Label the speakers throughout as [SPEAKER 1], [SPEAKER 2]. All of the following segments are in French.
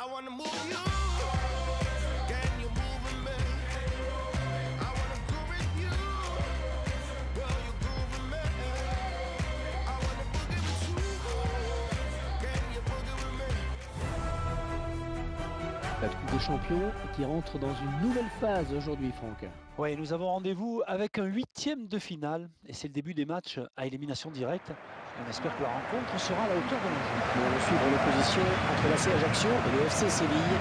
[SPEAKER 1] La Coupe des Champions qui rentre dans une nouvelle phase aujourd'hui, Franck.
[SPEAKER 2] Oui, nous avons rendez-vous avec un 8e de finale et c'est le début des matchs à élimination directe. On espère que la rencontre sera à la hauteur de l'enjeu.
[SPEAKER 1] Nous allons suivre l'opposition entre l'AC Ajaccio et le FC Séville.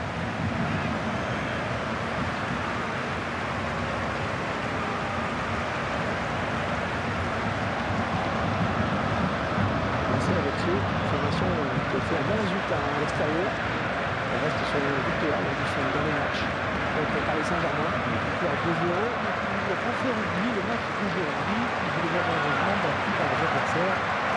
[SPEAKER 1] L'AC Ajaccio, formation qui a fait un bon résultat à l'extérieur. Elle reste sur une victoire lors de son dernier match contre Paris Saint-Germain. Victoire 2-0. Il a pas fait oublier le match d'aujourd'hui. Il voulait voir malheureusement battu par les adversaires.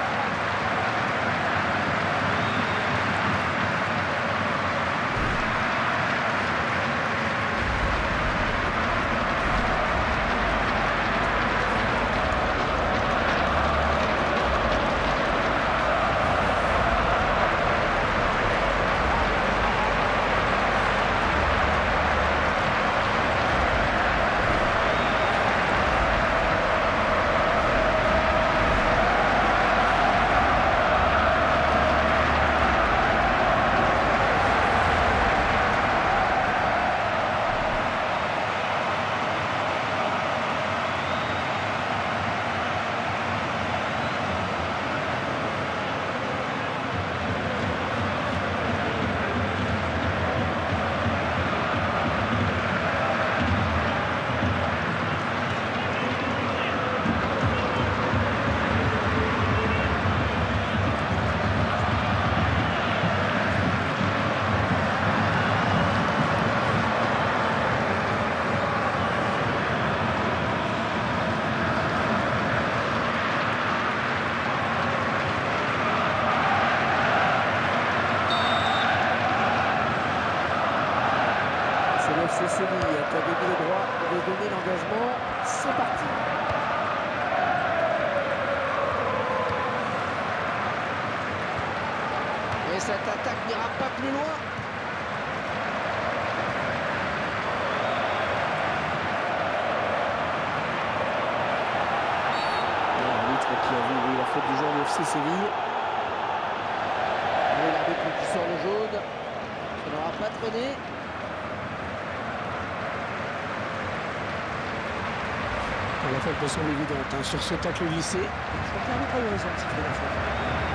[SPEAKER 1] C'est Séville qui a donné le droit de donner l'engagement. C'est parti. Et cette attaque n'ira pas plus loin. L'arbitre qui a vu la faute du joueur du FC Séville. Et l'arbitre qui sort le jaune. Ça n'aura pas traîné. La faute me semble évidente sur ce tacle glissé.
[SPEAKER 2] Ça permet pas de raison de siffler la faute.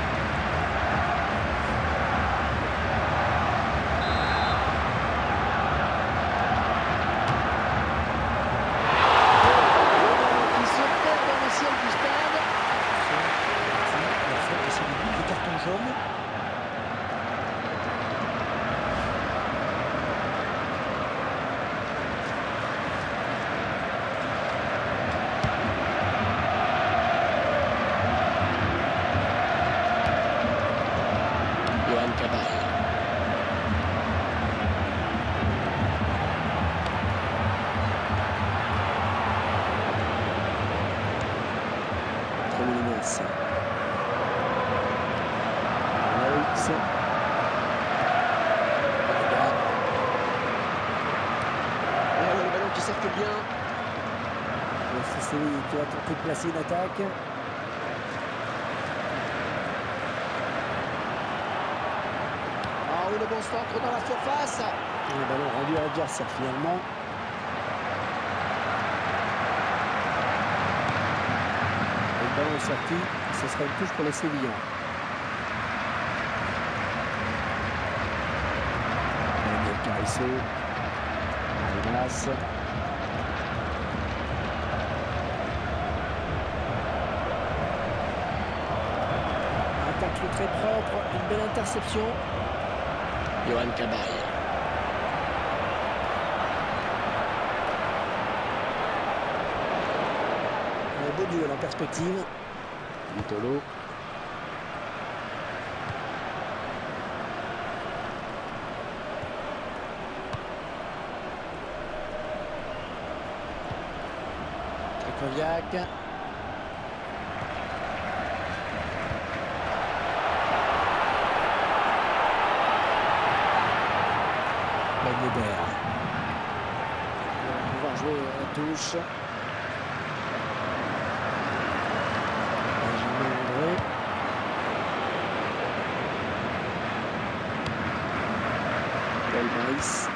[SPEAKER 1] Qui se perd dans le ciel du stade.
[SPEAKER 2] La faute, c'est le but du carton jaune.
[SPEAKER 1] Le ballon qui circule bien. C'est lui qui va tenter de placer une attaque. Ah oui, le bon centre dans la surface. Le ballon rendu à l'adversaire finalement. Le ballon est sorti. Ce sera une touche pour les Sévillans. Carisso. Almas. Un tacle très propre, une belle interception. Yohan Cabaye. Un beau duel en perspective. Vitolo. Koviak.
[SPEAKER 3] Ben Yedder. Il va pouvoir jouer à la touche. Benjamin André. Paul Maïs.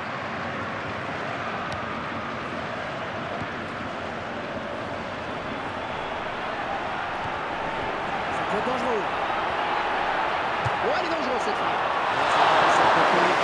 [SPEAKER 3] Ça peut être dangereux. Oh, elle est dangereuse cette frappe. Ça va passer à côté.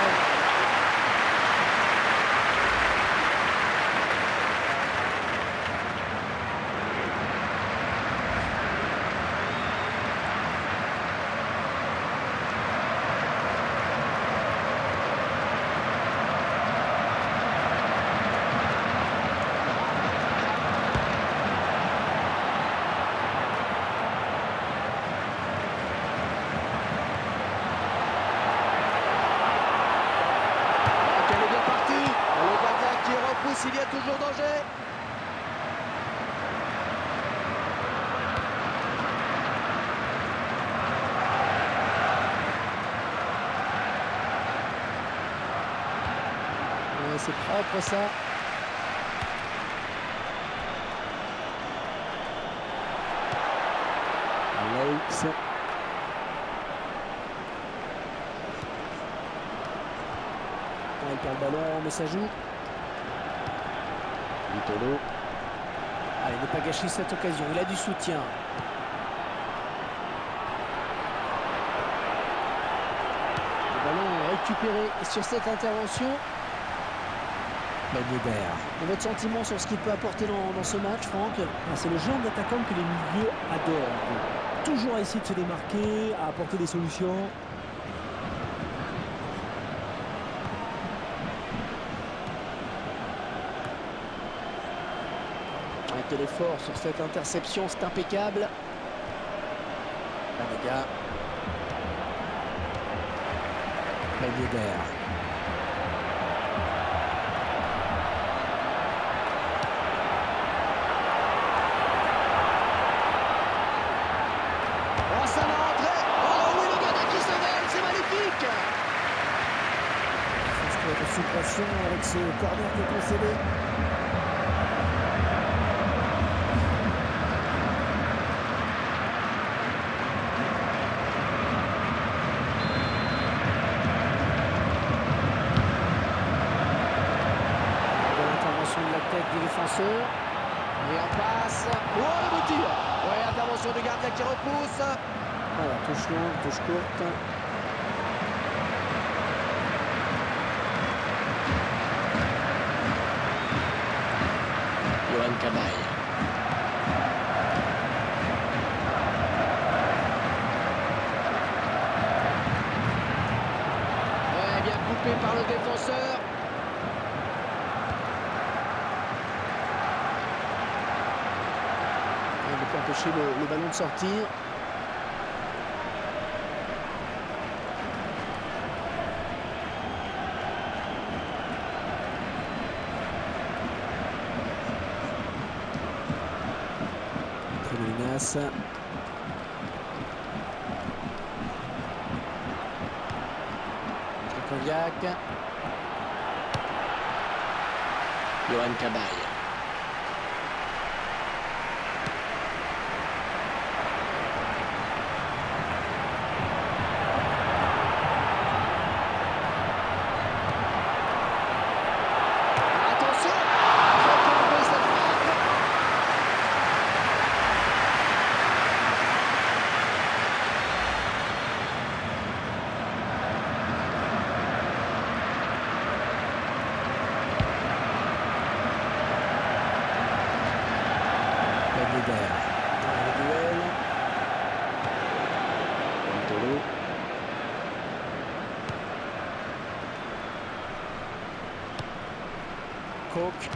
[SPEAKER 3] Il y a toujours danger. Ouais, c'est propre ça. Alex. Il perd le ballon, mais ça joue. Vitolo. Allez, ne pas gâcher cette occasion. Il a du soutien. Le ballon récupéré sur cette intervention. Ben Yedder. Votre sentiment sur ce qu'il peut apporter dans ce match, Franck?
[SPEAKER 1] C'est le genre d'attaquant que les milieux adorent. Toujours à essayer de se démarquer, à apporter des solutions.
[SPEAKER 3] Quel effort sur cette interception, c'est impeccable. Banega. Ben Yedder. Oh, ça va rentrer. Oh oui, le gardien qui se mêle, c'est magnifique. Il faut se sous pression avec ce corner qui est concédé. Du défenseur et en passe. Oh, le beau tir. Ouais, intervention du gardien qui repousse. Voilà, touche longue, touche courte. Yohan Cabaye. Ouais, bien coupé par le défenseur. Empêcher le ballon de sortir. Tremelinas. Tricoliac. Yohan Cabaye. Cook.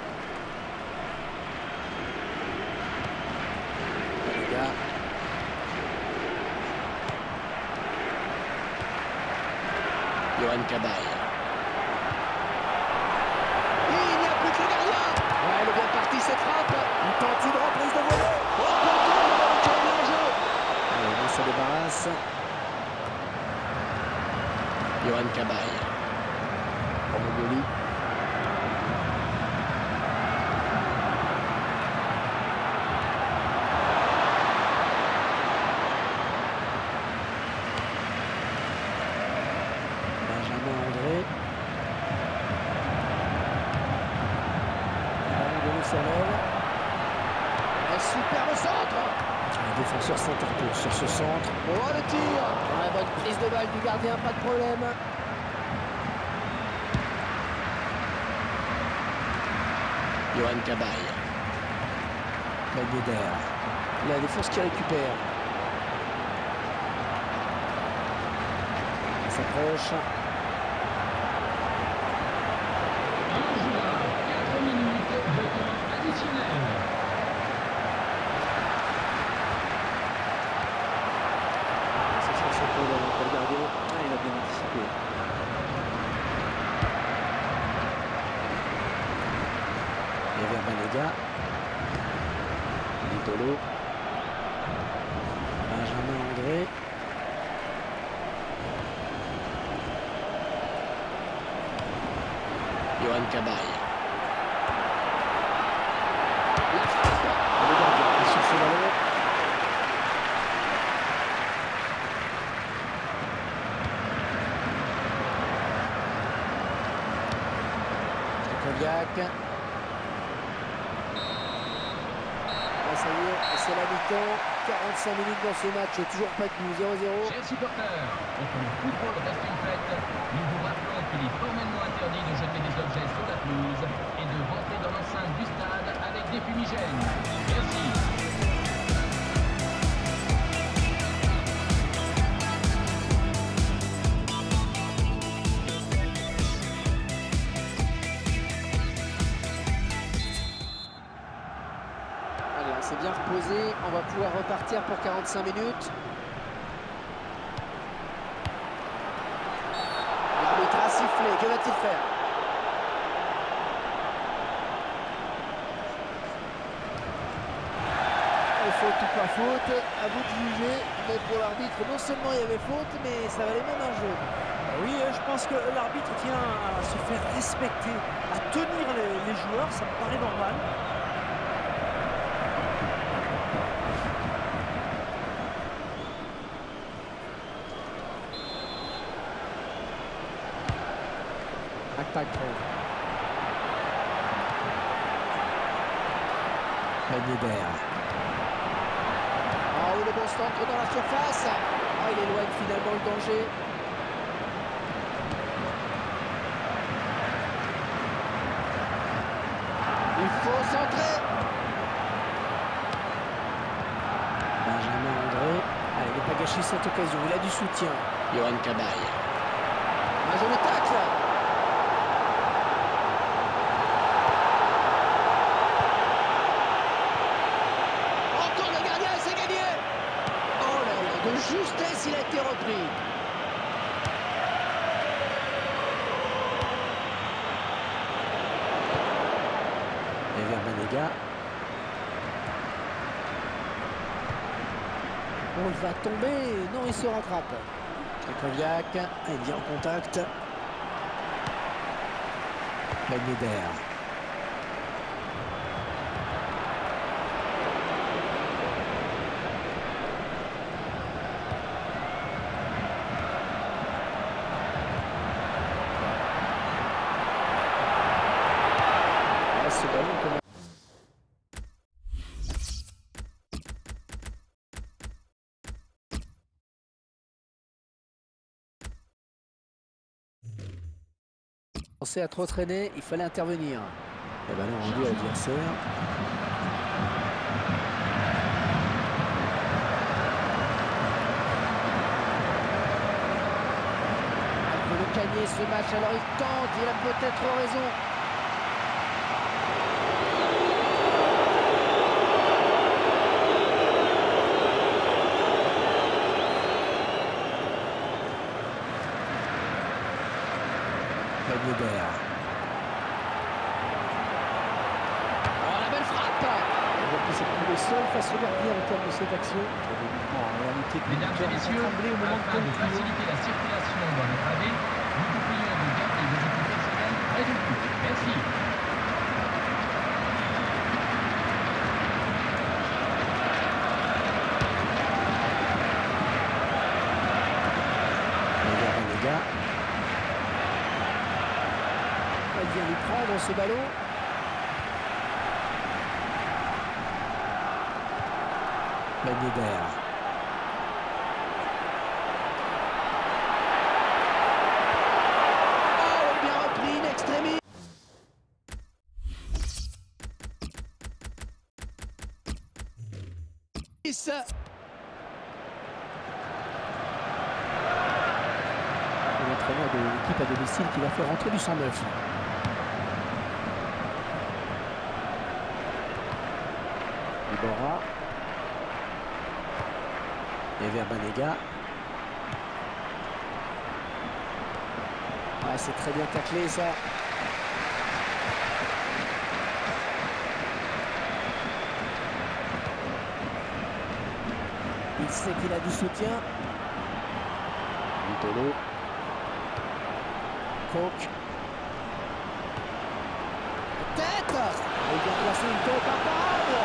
[SPEAKER 3] Banega. Yohan Cabaye. Il n'y a plus que le gardien. Ouais, elle est bien partie cette frappe. Une tentative de reprise de volée. Oh, quel bien jeu. Allez, on se débarrasse. Yohan Cabaye. Romagnoli. Benjamin André. Ballon donné sur l'aile. Un superbe centre. Le défenseur s'interpose sur ce centre. Oh, le tir! Ouais, bonne prise de balle du gardien, pas de problème. Yohan Cabaye. Ben Yedder. La défense qui récupère. On s'approche.
[SPEAKER 2] Il a bien anticipé.
[SPEAKER 3] Et vers Banega. Litolo. Benjamin André. Yohan Cabaye. La frappe. Le gardien est sur ce ballon. Koviak. Ça y est, c'est la mi-temps. 45 minutes dans ce match, toujours pas de but, 0-0.
[SPEAKER 4] Chers supporters, pour que le football reste une fête, nous vous rappelons qu'il est formellement interdit de jeter des objets sur la pelouse et de rentrer dans l'enceinte du stade avec des fumigènes. Merci.
[SPEAKER 3] Allez, on s'est bien reposé, on va pouvoir repartir pour 45 minutes. L'arbitre a sifflé, que va-t-il faire? Faute ou pas faute, à vous de juger, mais pour l'arbitre, non seulement il y avait faute, mais ça valait même un jeu.
[SPEAKER 2] Oui, je pense que l'arbitre tient à se faire respecter, à tenir les joueurs, ça me paraît normal.
[SPEAKER 3] Attaque. Beneder. Ah oui, le bon centre dans la surface. Ah, il éloigne finalement le danger. Il faut centrer. Benjamin André. Allez, il n'a pas gâché cette occasion. Il a du soutien. Yohan Cabaye. Un joli tacle. De justesse, il a été repris. Et vers Banega. On va tomber. Non, il se rattrape. Koviak est bien en contact. Baneder. Ce ballon commence. Commençait à trop traîner, il fallait intervenir. Le ballon rendu à l'adversaire. Il veut le gagner ce match, alors il tente, il a peut-être raison. Baneder. Oh, la belle frappe! On voit qu'il s'est trouvé seul face au gardien en termes de cette action.
[SPEAKER 4] Mesdames et messieurs, afin de faciliter la circulation dans le travée, nous vous prions de garder vos équipes personnelles
[SPEAKER 3] il vient lui prendre ce ballon. Ben Yedder. Oh, bien repris, in extremis. L'entraîneur de l'équipe à domicile qui va faire rentrer du 109. Iborra. Et vers Banega. Ah, c'est très bien taclé ça. Il sait qu'il a du soutien. Vitolo. Coq. Tête. Il vient placer une tête imparable.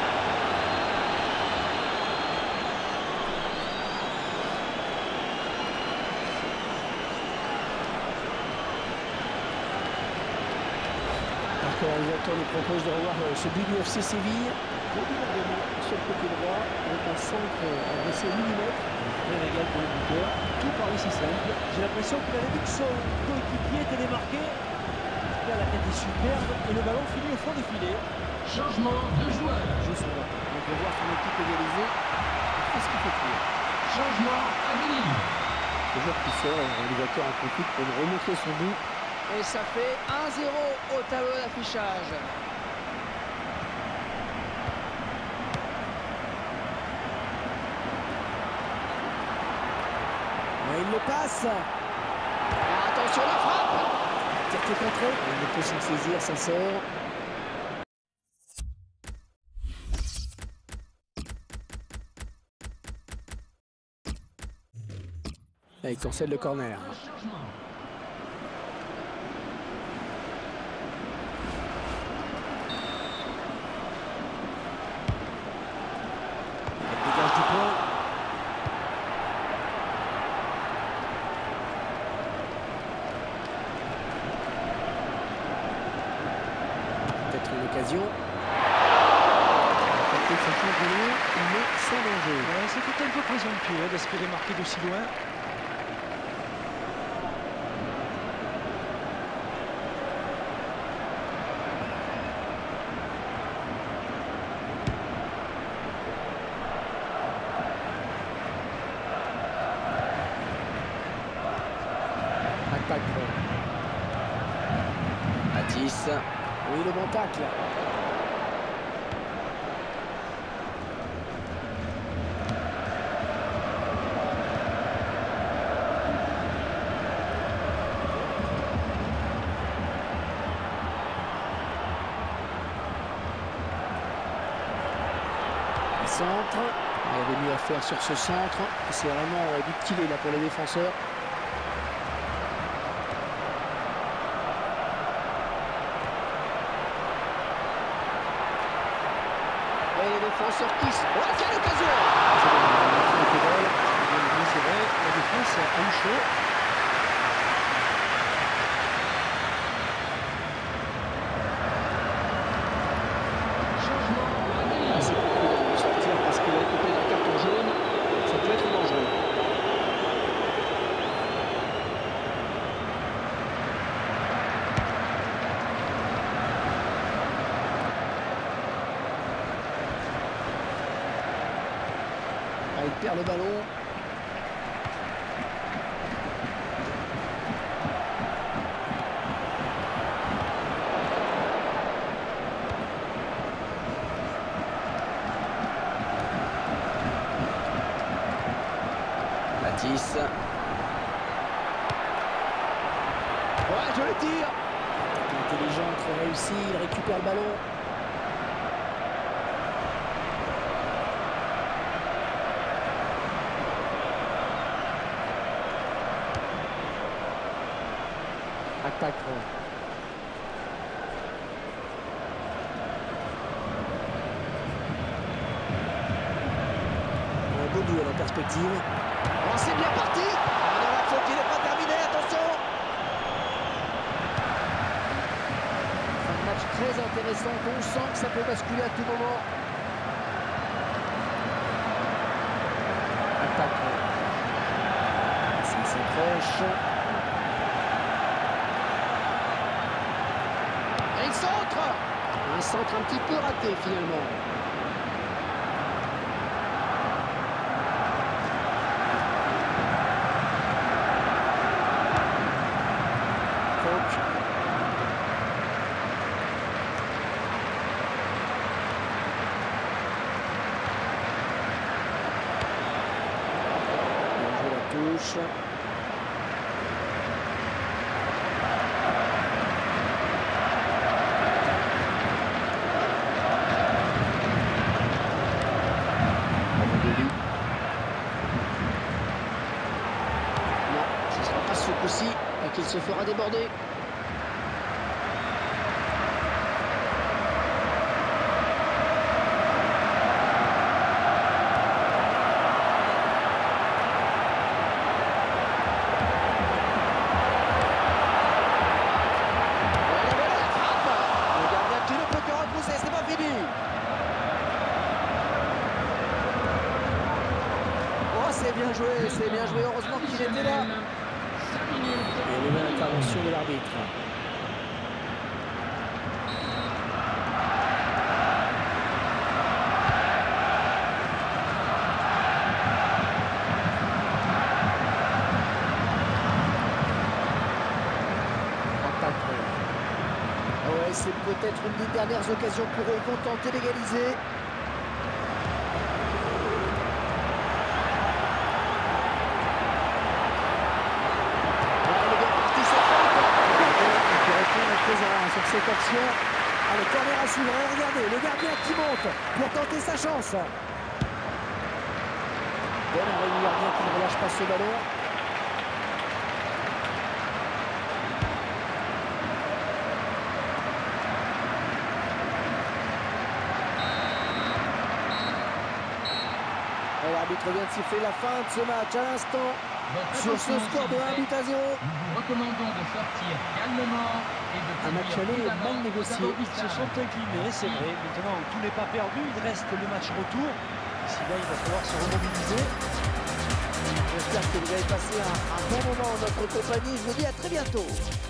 [SPEAKER 3] Le réalisateur nous propose de revoir ce but du FC Séville. Probablement sur le côté droit, avec un centre adressé au millimètre.
[SPEAKER 2] Un vrai régal pour le buteur. Tout paraît si simple. J'ai l'impression qu'il avait vu que son coéquipier était démarqué. Là, la tête est superbe et le ballon finit au fond du filet.
[SPEAKER 4] Changement de joueur.
[SPEAKER 3] Juste là. On peut voir son équipe égalisée. Qu'est-ce qu'il fait courir?
[SPEAKER 4] Changement à venir.
[SPEAKER 3] Le joueur qui sort, le réalisateur en profite pour remontrer son but. Et ça fait 1-0 au tableau d'affichage. Il le passe. Ah, attention la frappe. Tire qui est contré. Il ne peut s'en saisir, ça sort. Et il cancelle le corner. Il dégage du point. Peut-être une occasion. Ça change de lieu, mais sans danger.
[SPEAKER 2] Ouais, c'était un peu présomptueux d'espérer marquer de si loin.
[SPEAKER 3] Attaque. Matisse. Oui, le bon tacle. Le centre. Il y avait mieux à faire sur ce centre. C'est vraiment du petit lait là pour les défenseurs. Et les défenseurs qui se... Oh, quelle occasion!
[SPEAKER 2] C'est vrai, la défense a eu chaud.
[SPEAKER 3] C'est compliqué de sortir parce qu'il a coupé d'un carton jaune. Ça peut être dangereux. Ah, il perd le ballon. Matisse. Ouais, je le tire. Intelligent, très réussi, il récupère le ballon. Attaque. Un beau duel en perspective. Oh, c'est bien parti. Dans l'action qui n'est pas terminée, attention. très intéressante. On sent que ça peut basculer à tout moment. Attaque. Ça s'approche. Et il centre. Un centre un petit peu raté finalement. Touche. Non, ce ne sera pas ce coup-ci qu'il se fera déborder. C'est bien joué, heureusement qu'il était là. Et une nouvelle intervention de l'arbitre. Ouais, c'est peut-être une des dernières occasions pour eux. Ils vont tenter d'égaliser. Sur cette action, allez, corner à suivre, regardez, le gardien qui monte pour tenter sa chance. Bon arrêt du gardien qui ne relâche pas ce ballon. L'arbitre vient de siffler la fin de ce match à l'instant. Sur ce score de 1 but à 0.
[SPEAKER 4] Nous vous recommandons de sortir calmement et de
[SPEAKER 3] Un match aller mal négocié.
[SPEAKER 2] Ils se sont inclinés, c'est vrai. Maintenant, tout n'est pas perdu. Il reste le match retour. Ici, là, il va falloir se remobiliser.
[SPEAKER 3] J'espère que vous avez passé un bon moment en notre compagnie. Je vous dis à très bientôt.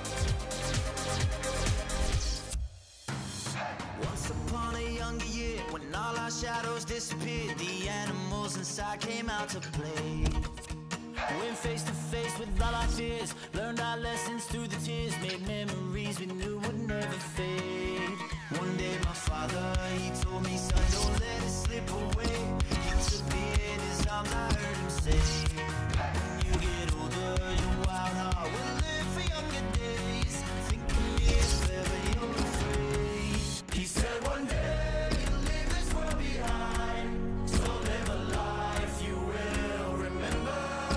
[SPEAKER 5] Once upon a younger year, when all our shadows disappeared, the animals inside came out to play. Went face to face with all our fears, learned our lessons through the tears, made memories we knew would never fade. One day my father, he told me, son, don't let it slip away. He took me in his arms, I heard him say, when you get older, your wild heart will live for younger days. Think of me if ever you're afraid. He said one day you'll leave this world behind, so live a life you will remember.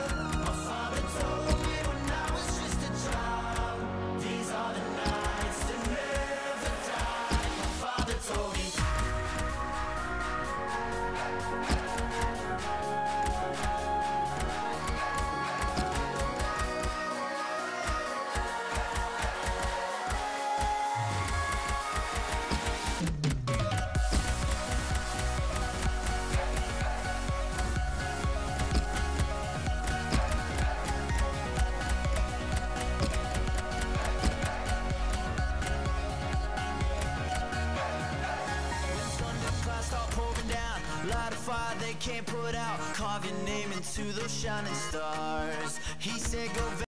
[SPEAKER 5] Light a fire they can't put out, carve your name into those shining stars. He said go